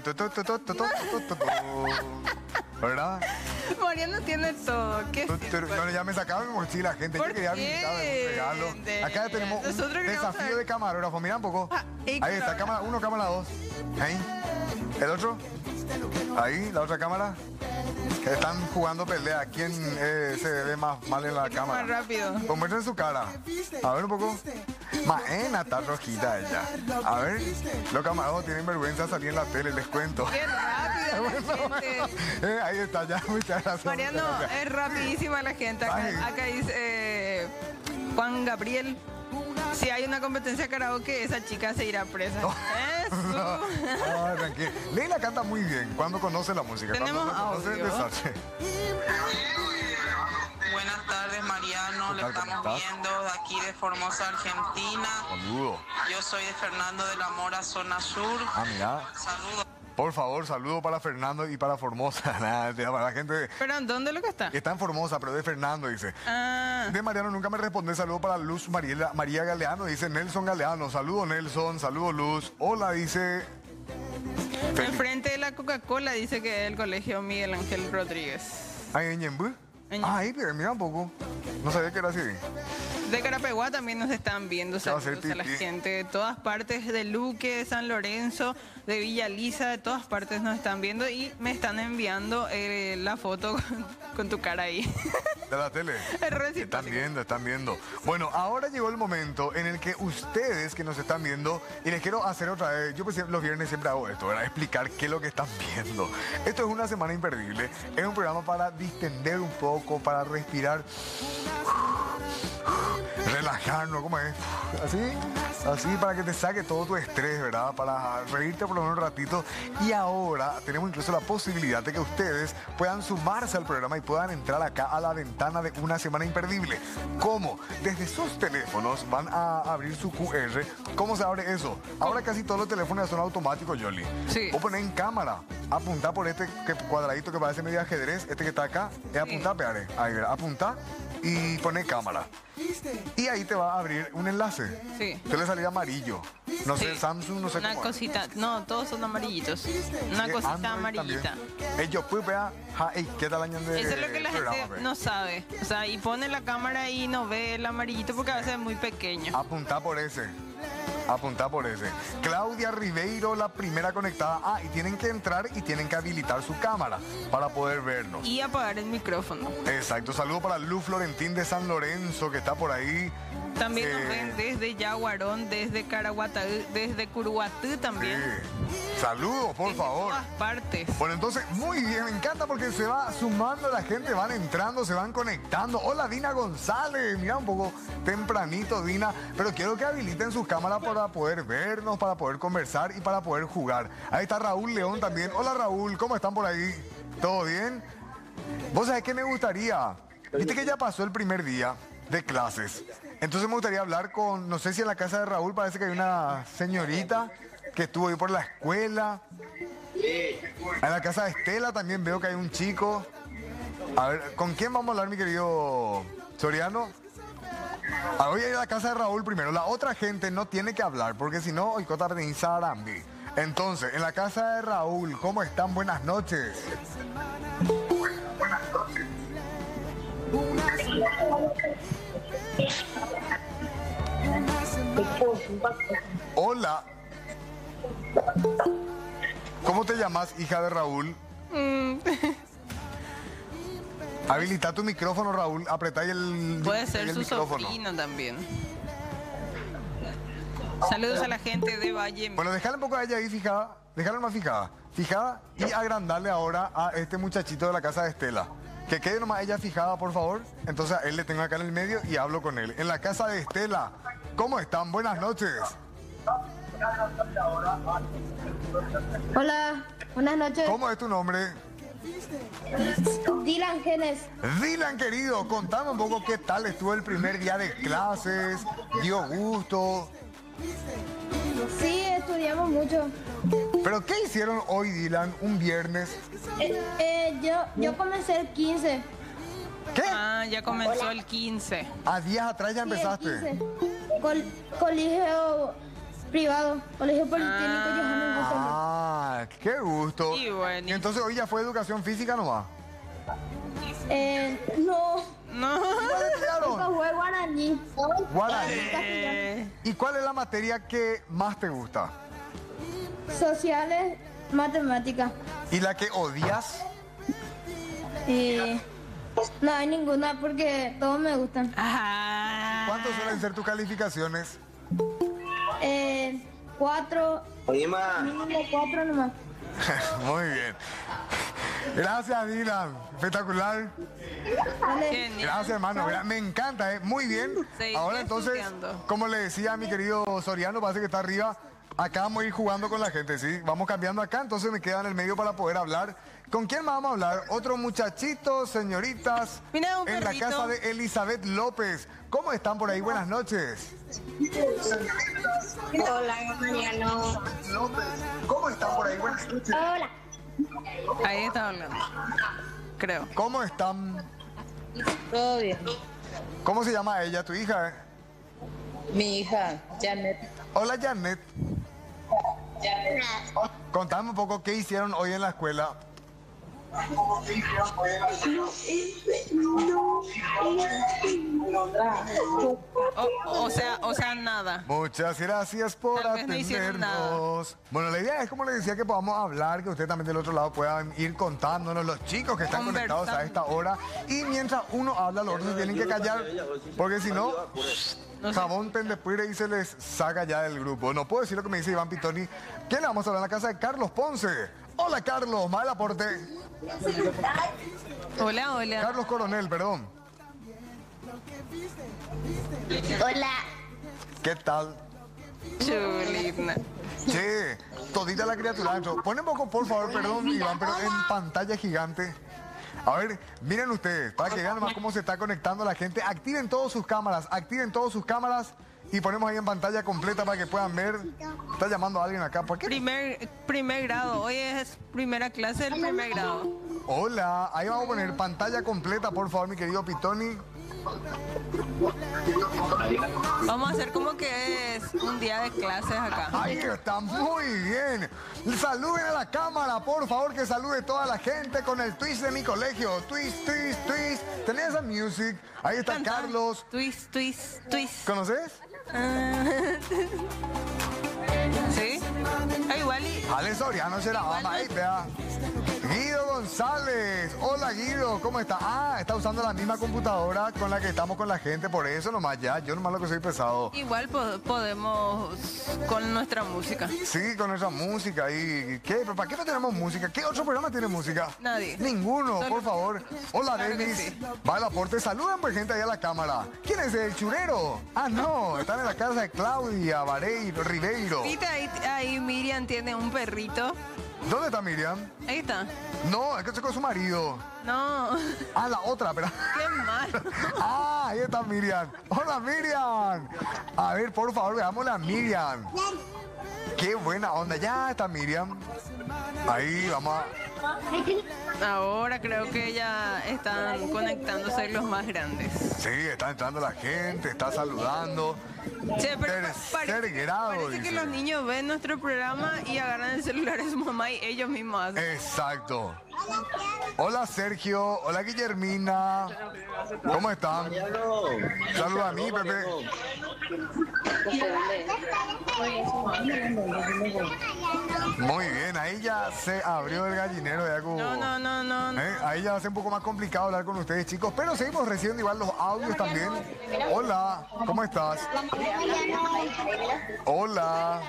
¿Verdad? Mariano tiene todo. ¿Qué no, ya me sacaron mi mochila, gente. Yo quería visitar un regalo. Acá tenemos un desafío de camarógrafo. Mira un poco. Ahí está, cámara 1, cámara 2. Ahí. ¿El otro? Ahí, la otra cámara. Están jugando pelea. ¿Quién se ve más mal en la cámara? Más rápido. Pues muestren su cara. A ver un poco. Maena está rojita ella. A ver. Los camarados tienen vergüenza de salir en la tele, les cuento. ¡Qué rápido! Ahí está ya. Muchas gracias. Mariano, es rapidísima la gente. Acá dice Juan Gabriel. Si hay una competencia de karaoke, esa chica se irá presa. No, tranquilo. Leila canta muy bien cuando conoce la música. Tenemos cuando conoce el desastre. Buenas tardes, Mariano. tal? ¿Cómo Estamos estás? viendo de aquí de Formosa, Argentina. Saludo. Yo soy de Fernando de la Mora, zona sur. Ah, mira. Saludos. Por favor, saludo para Fernando y para Formosa. Nada, para la gente ¿Pero dónde lo que está? que está en Formosa, pero de Fernando, dice. Ah, De Mariano nunca me responde. Saludo para Luz María Galeano. Dice Nelson Galeano. Saludo Nelson. Saludo Luz. Hola, dice. enfrente de la Coca-Cola dice que es el colegio Miguel Ángel Rodríguez. Ay, en Ñembu. Ah, ahí, mira un poco. No sabía que era así. De Carapeguá también nos están viendo, Va a hacer saludos a la pipí. gente de todas partes, de Luque, de San Lorenzo, de Villa Lisa, de todas partes nos están viendo y me están enviando la foto con tu cara ahí. De la tele. Es re simpático. Están viendo. Bueno, ahora llegó el momento en el que ustedes que nos están viendo, y les quiero hacer otra vez, yo pues los viernes siempre hago esto, ¿verdad? Explicar qué es lo que están viendo. Esto es una semana imperdible, es un programa para distender un poco, para respirar, relajarnos, ¿cómo es? Así para que te saque todo tu estrés, ¿verdad? Para reírte por lo menos un ratito. Y ahora tenemos incluso la posibilidad de que ustedes puedan sumarse al programa y puedan entrar acá a la ventana de una semana imperdible. ¿Cómo? Desde sus teléfonos van a abrir su QR. ¿Cómo se abre eso? Ahora casi todos los teléfonos ya son automáticos, Yoli. Sí. Vos ponés en cámara, apuntá por este cuadradito que parece medio ajedrez, este que está acá, es apuntar, peare. Ahí, ¿verdad? Apunta y pone cámara. Y ahí te va a abrir un enlace. Sí. Te le salía amarillo. No sé, Sí. Samsung, no sé Una cómo es. cosita, no, todos son amarillitos. Una Y cosita Android amarillita. también. Ellos pues vea, ¿qué tal año de Eso es lo que la programa, gente ve? no sabe. O sea, y pone la cámara y no ve el amarillito porque a veces es muy pequeño. Apuntá por ese. Apuntá por ese. Claudia Ribeiro, la primera conectada. Ah, y tienen que entrar y tienen que habilitar su cámara para poder vernos. Y apagar el micrófono. Exacto. Saludo para Luz Florentín de San Lorenzo, que está por ahí. También nos ven desde Yaguarón, desde Caraguatá, desde Curuguatú también. Saludos, por favor. Todas partes. Bueno, entonces, muy bien, me encanta porque se va sumando la gente, van entrando, se van conectando. Hola, Dina González, mira un poco tempranito, Dina, pero quiero que habiliten sus cámaras para poder vernos, para poder conversar y para poder jugar. Ahí está Raúl León también. Hola, Raúl, ¿cómo están por ahí? ¿Todo bien? ¿Vos sabés qué me gustaría? Viste que ya pasó el primer día de clases. Entonces me gustaría hablar con, no sé si en la casa de Raúl parece que hay una señorita que estuvo ahí por la escuela. En la casa de Estela también veo que hay un chico. A ver, ¿con quién vamos a hablar, mi querido Soriano? Voy a ir a la casa de Raúl primero. La otra gente no tiene que hablar, porque si no, hoy cota de Sarambi. Entonces, en la casa de Raúl, ¿cómo están? Buenas noches. Buenas noches. Hola. ¿Cómo te llamas, hija de Raúl? Habilita tu micrófono, Raúl. Apretá el Puede ser el su micrófono. sobrino también. Saludos a la gente de Valle. Bueno, déjale un poco a ella ahí fijada. Déjala más fijada. Fijada y agrandarle ahora a este muchachito de la casa de Estela. Que quede nomás ella fijada, por favor. Entonces a él le tengo acá en el medio y hablo con él. En la casa de Estela. ¿Cómo están? Buenas noches. Hola, buenas noches. ¿Cómo es tu nombre? Dylan Genes. Dylan, querido, contame un poco qué tal estuvo el primer día de clases. ¿Dio gusto? Sí, estudiamos mucho. ¿Pero qué hicieron hoy, Dylan, un viernes? Yo comencé el 15. ¿Qué? Ah, ya comenzó el 15. ¿A días atrás ya Sí, empezaste? el 15. Colegio privado, colegio politécnico Johannes Gutenberg. Ah, qué gusto. Y bueno. ¿Y entonces hoy ya fue educación física nomás? No. No. ¿Cuál estudiaron? Fue guaraní. Guaraní. ¿Y cuál es la materia que más te gusta? Sociales, matemáticas. ¿Y la que odias? No hay ninguna porque todos me gustan. ¿Cuántos suelen ser tus calificaciones? 4. Mínimo 4 nomás. Muy bien. Gracias, Dylan. Espectacular. Gracias, hermano. Me encanta, ¿eh? Muy bien. Sí, Ahora estoy entonces, estudiando. como le decía a mi querido Soriano, parece que está arriba. Acá vamos a ir jugando con la gente, ¿sí? Vamos cambiando acá, entonces me queda en el medio para poder hablar. ¿Con quién más vamos a hablar? Otro muchachito, señoritas. Mira, un en la perrito. casa de Elizabeth López. ¿Cómo están por ahí? Buenas noches. Hola, Mariano. ¿Cómo están por ahí? Buenas noches. Hola. Ahí está hablando. Creo. ¿Cómo están? Todo bien. ¿Cómo se llama ella, tu hija? Mi hija, Janet. Hola, Janet. Contame un poco qué hicieron hoy en la escuela. O sea, nada. Muchas gracias por Tal vez no hicieron atendernos. Bueno, la idea es, como les decía, que podamos hablar, que ustedes también del otro lado puedan ir contándonos, los chicos que están conectados a esta hora. Y mientras uno habla, los otros se tienen que callar, porque si no, jabón pendepure y se les saca ya del grupo. No puedo decir lo que me dice Iván Pitoni. ¿Qué le vamos a hablar en la casa de Carlos Ponce? Hola, Carlos, mal aporte. Hola, hola. Carlos Coronel, perdón. Hola. ¿Qué tal? Chulina. Che, todita la criatura dentro. Pon un poco, por favor, perdón, Iván, pero en pantalla gigante. A ver, miren ustedes, para que vean más cómo se está conectando la gente. Activen todas sus cámaras y ponemos ahí en pantalla completa para que puedan ver. Está llamando a alguien acá. ¿Por qué? Primer grado. Hoy es primera clase del primer grado. Hola, ahí vamos a poner pantalla completa, por favor, mi querido Pitoni. Vamos a hacer como que es un día de clases acá. Ahí está, muy bien. Saluden a la cámara, por favor, que salude toda la gente con el twist de mi colegio. Twist, twist, twist. ¿Tenés esa music? Ahí está Carlos. Twist, twist, twist. ¿Conoces? ¿Sí? Igual y... Ale Soriano será mamá, ahí vea. Guido González. Hola, Guido, ¿cómo está? Ah, está usando la misma computadora con la que estamos con la gente, por eso nomás ya. Yo nomás lo que soy pesado. Igual podemos con nuestra música. Sí, con nuestra música. ¿Y qué? ¿Pero para qué no tenemos música? ¿Qué otro programa tiene música? Nadie. Ninguno, Solo... por favor. Hola, claro Denis. Sí. Va al aporte. Saluden, pues, gente, ahí a la cámara. ¿Quién es el churero? Ah, no. Están en la casa de Claudia Vareiro, Ribeiro. ¿Viste? Ahí Miriam tiene un perrito. ¿Dónde está Miriam? Ahí está. No, es que estoy con su marido. No. Ah, la otra, pero... Qué mal. Ah, ahí está Miriam. Hola, Miriam. A ver, por favor, veámosla a Miriam. Qué buena onda. Ya está Miriam. Ahí, vamos a... Ahora creo que ya están conectándose los más grandes. Sí, está entrando la gente, está saludando. Che, pero Tercer grado, parece dice. que los niños ven nuestro programa y agarran el celular de su mamá y ellos mismos hacen. Exacto. Hola, Sergio. Hola, Guillermina. ¿Cómo están? Saluda a mí, Pepe. Muy bien, ahí ya se abrió el gallinero de algo. No. Ahí ya va a ser un poco más complicado hablar con ustedes, chicos, pero seguimos recibiendo igual los audios también. Hola, ¿cómo estás? Hola.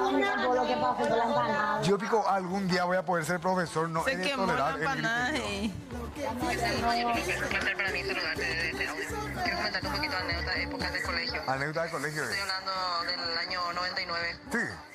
Yo pico, algún día voy a poder ser profesor, no he de tolerar el griterío. Placer para mí saludarte desde este audio. Quiero comentarte un poquito de anécdotas de épocas de colegio. Anécdota de colegio. Estoy hablando del año 99. Sí.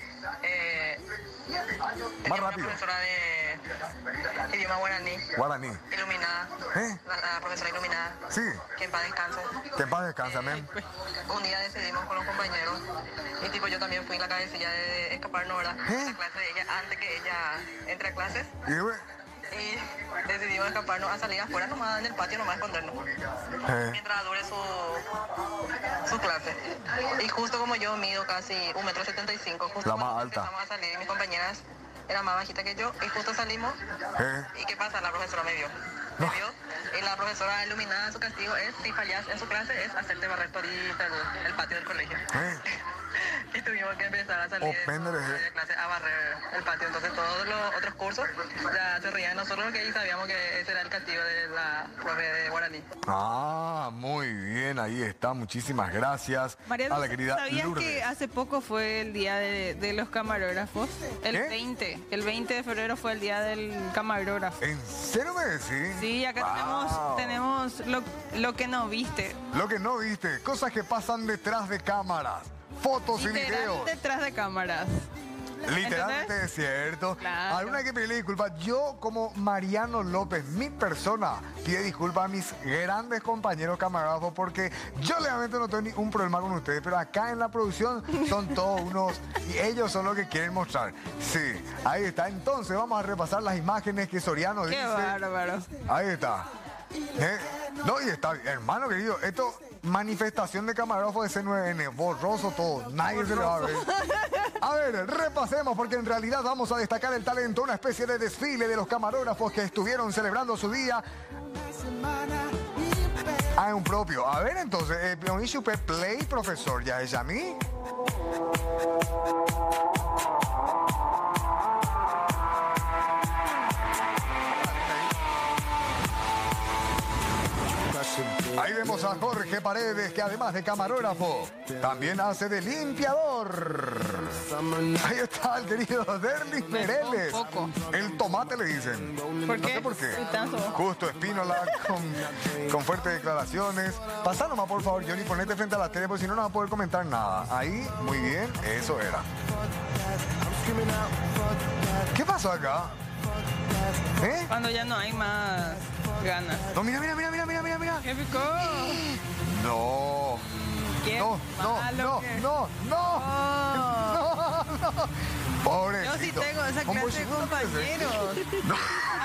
Más rápido. Una profesora de idioma guaraní. Guaraní. Iluminada. La profesora iluminada. Sí. Que en paz descanse. Que en paz descanse, amén. Un día decidimos con los compañeros y tipo yo también fui en la cabecilla de escaparnos, ¿verdad? La clase de ella antes que ella entre a clases. Y decidimos escaparnos a salir afuera nomás en el patio, nomás a escondernos. Mientras dure su clase. Y justo como yo mido casi 1,75 m, justo la más alta. Empezamos a salir, mis compañeras eran más bajitas que yo y justo salimos. ¿Y qué pasa? La profesora me vio. Me vio y la profesora iluminada, su castigo es, si fallas en su clase, es hacerte barrer todita el patio del colegio. Y tuvimos que empezar a salir de clase a barrer el patio. Entonces todos los otros cursos ya se reían de nosotros porque ahí sabíamos que ese era el castigo de la profe de guaraní. Ah, muy bien, ahí está. Muchísimas gracias Mariano, a la querida ¿sabías Lourdes. que hace poco fue el día de los camarógrafos? El 20 de febrero fue el día del camarógrafo. ¿En serio me decís? Sí, acá tenemos lo que no viste. Lo que no viste, cosas que pasan detrás de cámaras. fotos y Literal videos. detrás de cámaras. Literalmente ¿Entendés? es cierto. Claro. Alguna hay que pedirle disculpas. Yo, como Mariano López, mi persona, pide disculpas a mis grandes compañeros camarógrafos porque yo realmente no tengo ningún problema con ustedes, pero acá en la producción son todos unos y ellos son los que quieren mostrar. Sí, ahí está. Entonces vamos a repasar las imágenes que Soriano Qué dice. bárbaro. Ahí está. No, y está, hermano querido, esto, manifestación de camarógrafo de C9N, borroso todo, nadie se le va a ver. A ver, repasemos porque en realidad vamos a destacar el talento, una especie de desfile de los camarógrafos que estuvieron celebrando su día. Ah, es un propio. A ver, entonces, play, profesor, ¿ya es a mí? Ahí vemos a Jorge Paredes, que además de camarógrafo, también hace de limpiador. Ahí está el querido Derlis Mereles. El tomate le dicen. ¿Por qué? No sé por qué. Putazo. Justo Espínola con fuertes declaraciones. Pasá nomás, por favor, Johnny, ponete frente a la tele, porque si no, no va a poder comentar nada. Ahí, muy bien, eso era. ¿Qué pasó acá? ¿Eh? Cuando ya no hay más ganas. No, mira, mira, mira, mira, mira, mira, mira. ¿Qué picó? No. Qué No, no, malo no, que- no, no, no, no. Pobrecito. Yo sí tengo esa ¿Cómo clase de segundo que compañeros. No.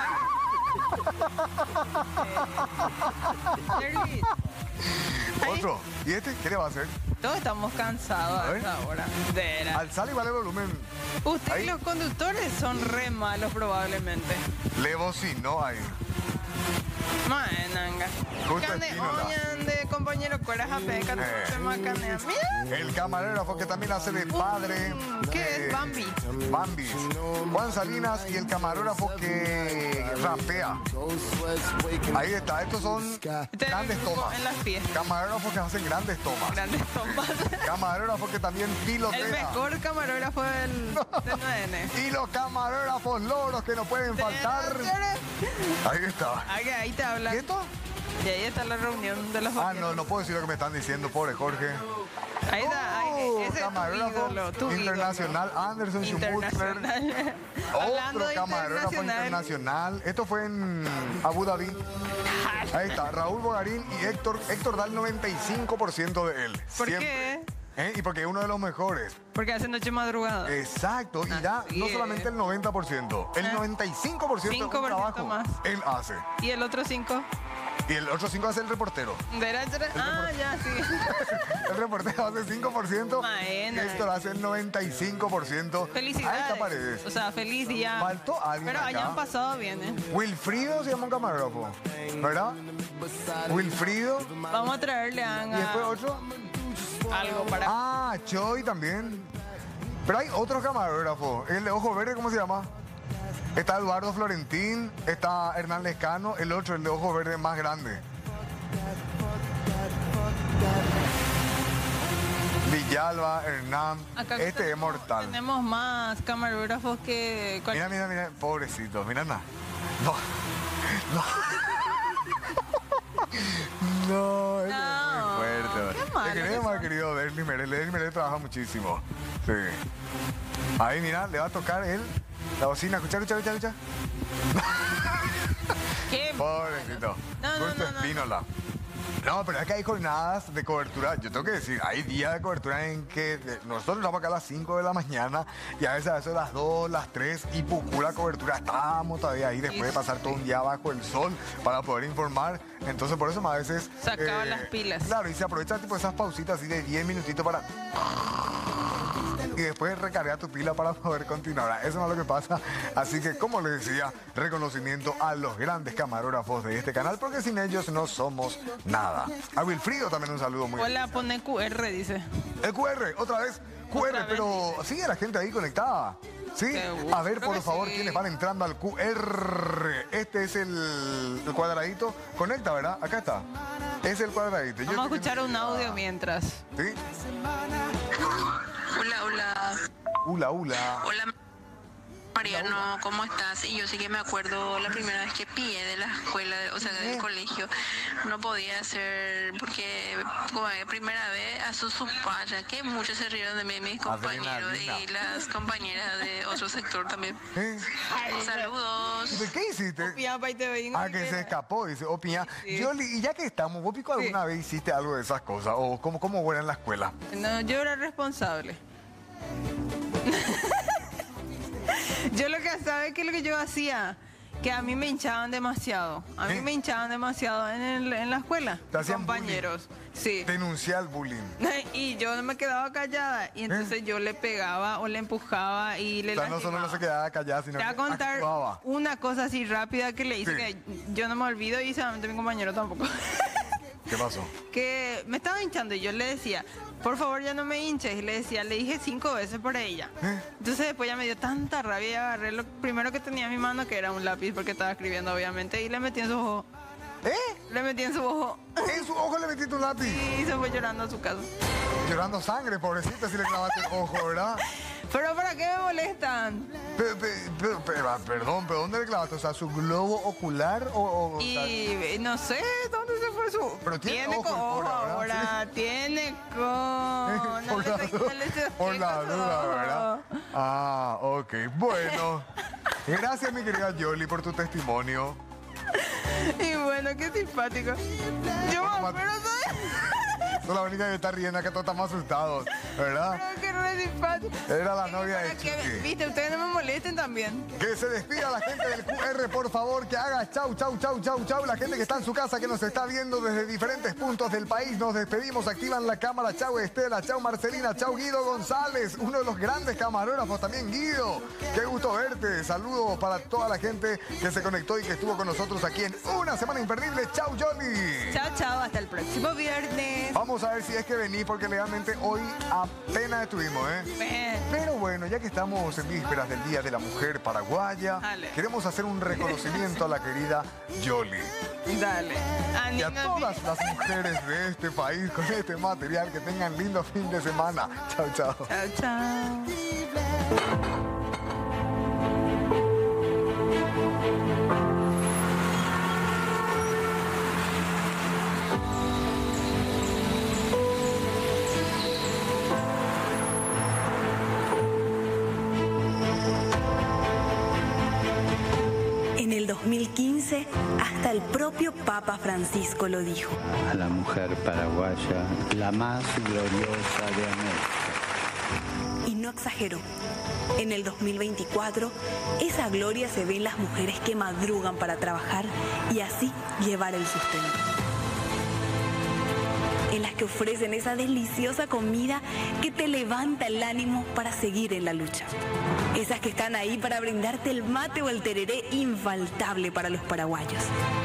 Derlis, Otro. ¿Y este qué le va a hacer? todos estamos cansados A ver. ahora. De veras. Alzar igual el volumen. Ustedes Ahí. los conductores son re malos probablemente. Le bocinó ahí. Maenanga. Justo Cane Espínola. oñan de compañero cueras a peca, se macanea. Mira. El camarógrafo que también hace de padre. ¿Qué es Bambi? Bambi. Juan Salinas y el camarógrafo que rapea. Ahí está. Estos son grandes tomas. En las fiestas. Camarógrafos que hacen grandes tomas. Grandes tomas. Camarógrafo que también pilotea. El mejor camarógrafo del 9N. Y los camarógrafos loros que no pueden faltar. Ahí está. Ahí te hablan. ¿Y esto? Y ahí está la reunión de los Ah, no puedo decir lo que me están diciendo, pobre Jorge. Ahí está, ese es tu Camarógrafo ídolo, tu internacional Anderson Schmutzler. Internacional. Hablando Otro de camarógrafo internacional. Esto fue en Abu Dhabi. Ahí está, Raúl Bogarín y Héctor da el 95% de él. ¿Por siempre. qué? Y porque es uno de los mejores. Porque hace noche madrugada. Exacto, y da no solamente el 90%, el 95% de un 5% trabajo más. él hace. ¿Y el otro 5? Y el otro 5 hace el reportero. Ah, ya, sí. El reportero hace 5%, Maena. Héctor hace el 95%. Felicidades. Ahí está Paredes. O sea, feliz día. Faltó alguien Pero acá. hayan pasado bien, ¿eh? Wilfrido se llama un camarógrafo, ¿verdad? Wilfrido. Vamos a traerle a ¿Y después otro? algo para... Ah, Choi también. Pero hay otros camarógrafos. El de ojo verde, ¿cómo se llama? Está Eduardo Florentín, está Hernán Lescano, el otro, el de ojo verde más grande. Villalba, Hernán, Acá este es mortal. Tenemos más camarógrafos que... Mira, mira, mira, pobrecito, mira nada. No, no. No, eso es muy fuerte. qué malo Te queremos, querido Derlis Mereles. Derlis Mereles trabaja muchísimo. Sí. Ahí, mira, le va a tocar él la bocina. Escucha. ¿Qué? Pobrecito. No, Justo Espínola. No, pero es que hay jornadas de cobertura. Yo tengo que decir, hay días de cobertura en que nosotros estamos acá a las 5 de la mañana y a veces a eso las 2, las 3 y pura cobertura. Estábamos todavía ahí después de pasar todo un día bajo el sol para poder informar. Entonces por eso a veces... Sacaba las pilas. Claro, y se aprovecha tipo esas pausitas así de 10 minutitos para... Y después recargar tu pila para poder continuar. Eso no es lo que pasa. Así que, como les decía, reconocimiento a los grandes camarógrafos de este canal, porque sin ellos no somos nada. A Wilfrido también un saludo muy Hola, pone QR, dice. El QR, otra vez. QR, pero sigue la gente ahí conectada. ¿Sí? A ver, por favor, quiénes van entrando al QR. Este es el cuadradito. Conecta, ¿verdad? Acá está. Es el cuadradito. Vamos a escuchar un audio mientras. ¿Sí? Hola, hola. Hola. Hola, Mariano, ¿cómo estás? Y yo sí que me acuerdo la primera vez que pillé de la escuela, o sea, del colegio. No podía hacer, porque como primera vez a sus payas, que muchos se rieron de mí, mis compañeros y las compañeras de otro sector también. Saludos. ¿Y qué hiciste? Que se escapó, dice Opiña. Sí. Yoli, y ya que estamos, ¿vos Pico alguna vez hiciste algo de esas cosas? ¿O cómo era en la escuela? No, yo era responsable. Yo lo que sabes que lo que yo hacía, que a mí me hinchaban demasiado. A mí me hinchaban demasiado en la escuela. ¿Te hacían compañeros? Bullying? Sí. Denunciar el bullying. Y yo no me quedaba callada. Y entonces yo le pegaba o le empujaba y le lastimaba. No solo no se quedaba callada, sino que actuaba. Te voy a contar una cosa así rápida que le hice, que yo no me olvido y seguramente mi compañero tampoco. ¿Qué pasó? Que me estaba hinchando y yo le decía, por favor ya no me hinches. Y le dije 5 veces por ella. Entonces después ya me dio tanta rabia y agarré lo primero que tenía en mi mano, que era un lápiz, porque estaba escribiendo obviamente, y le metí en su ojo. Le metí en su ojo. ¿En su ojo le metiste un lápiz? Sí, y se fue llorando a su casa. Llorando sangre, pobrecita, si le clavaste el ojo, ¿verdad? ¿Pero para qué me molestan? Perdón, ¿pero dónde le clavaste? O sea, ¿su globo ocular o no sé, ¿dónde se fue su...? Pero tiene ojo ahora, ¿sí? Tiene con... Por la duda, ¿verdad? Ah, ok. Bueno, gracias, mi querida Yoli, por tu testimonio. Y bueno, qué simpático. Yo, pero Sos la única que está riendo, que todos estamos asustados, ¿verdad? Pero que re simpático. Era la novia de Chucky. Viste, ustedes no me molesten también. Que se despida la gente del QR, por favor, que haga chau, chau, chau, chau, chau. La gente que está en su casa, que nos está viendo desde diferentes puntos del país, nos despedimos, activan la cámara. Chau Estela, chau Marcelina, chau Guido González, uno de los grandes camarógrafos también, Guido. Qué gusto verte. Saludos para toda la gente que se conectó y que estuvo con nosotros aquí en Una Semana Imperdible. Chau, Yoli. Chao, chao, hasta el próximo viernes. Vamos a ver si es que venís, porque legalmente hoy apenas estuvimos, Pero bueno, ya que estamos en vísperas del Día de la Mujer Paraguaya, queremos hacer un reconocimiento a la querida Yoli. Dale. Y a todas las mujeres de este país con este material, que tengan lindo fin de semana. Chao, chao. Chao, chao. En el 2015, hasta el propio Papa Francisco lo dijo. A la mujer paraguaya, la más gloriosa de América. Y no exageró. En el 2024, esa gloria se ve en las mujeres que madrugan para trabajar y así llevar el sustento. En las que ofrecen esa deliciosa comida que te levanta el ánimo para seguir en la lucha. Esas que están ahí para brindarte el mate o el tereré infaltable para los paraguayos.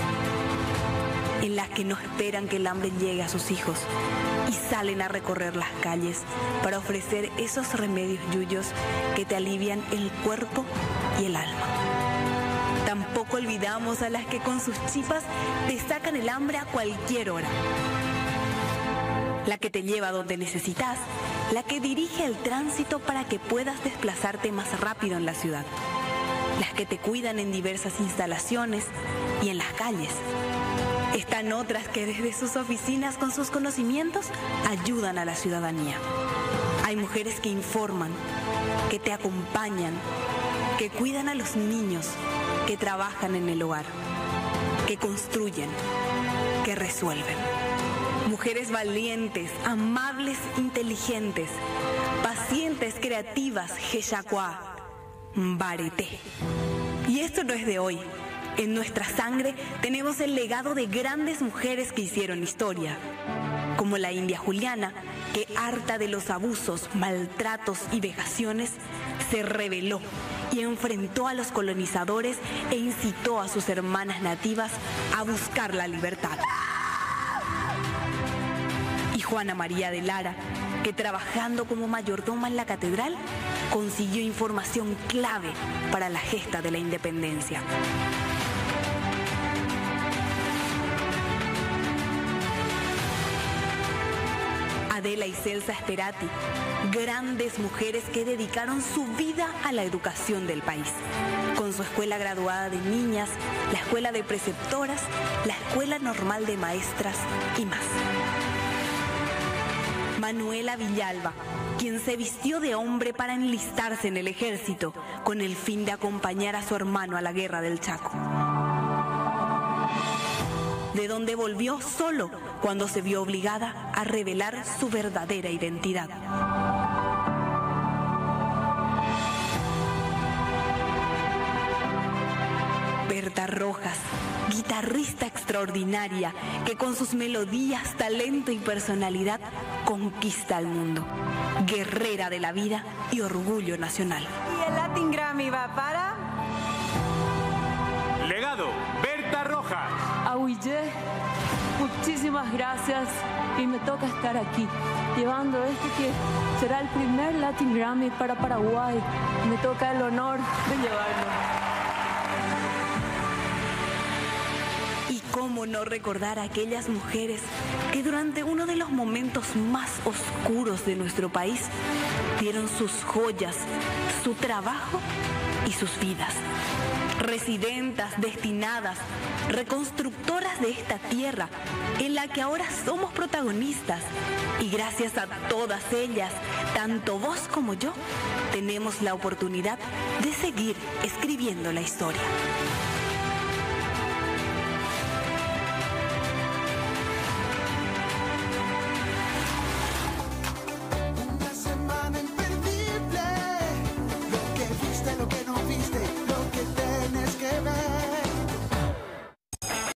En las que no esperan que el hambre llegue a sus hijos y salen a recorrer las calles para ofrecer esos remedios yuyos que te alivian el cuerpo y el alma. Tampoco olvidamos a las que con sus chipas te sacan el hambre a cualquier hora. La que te lleva donde necesitas, la que dirige el tránsito para que puedas desplazarte más rápido en la ciudad, las que te cuidan en diversas instalaciones y en las calles. Están otras que desde sus oficinas con sus conocimientos ayudan a la ciudadanía. Hay mujeres que informan, que te acompañan, que cuidan a los niños, que trabajan en el hogar, que construyen, que resuelven. Mujeres valientes, amables, inteligentes, pacientes, creativas, Jeyacuá, Mbarete. Y esto no es de hoy. En nuestra sangre tenemos el legado de grandes mujeres que hicieron historia, como la india Juliana, que harta de los abusos, maltratos y vejaciones, se rebeló y enfrentó a los colonizadores e incitó a sus hermanas nativas a buscar la libertad. Y Juana María de Lara, que trabajando como mayordoma en la catedral, consiguió información clave para la gesta de la independencia. Adela y Celsa Esperati, grandes mujeres que dedicaron su vida a la educación del país, con su escuela graduada de niñas, la escuela de preceptoras, la escuela normal de maestras y más. Manuela Villalba, quien se vistió de hombre para enlistarse en el ejército con el fin de acompañar a su hermano a la guerra del Chaco, de donde volvió solo cuando se vio obligada a revelar su verdadera identidad. Berta Rojas, guitarrista extraordinaria que con sus melodías, talento y personalidad conquista al mundo. Guerrera de la vida y orgullo nacional. Y el Latin Grammy va para... Legado, Berta Rojas. Ahuillé, muchísimas gracias y me toca estar aquí, llevando este que será el primer Latin Grammy para Paraguay. Me toca el honor de llevarlo. Y cómo no recordar a aquellas mujeres que durante uno de los momentos más oscuros de nuestro país dieron sus joyas, su trabajo y sus vidas. Residentas, destinadas, reconstructoras de esta tierra en la que ahora somos protagonistas. Y gracias a todas ellas, tanto vos como yo, tenemos la oportunidad de seguir escribiendo la historia.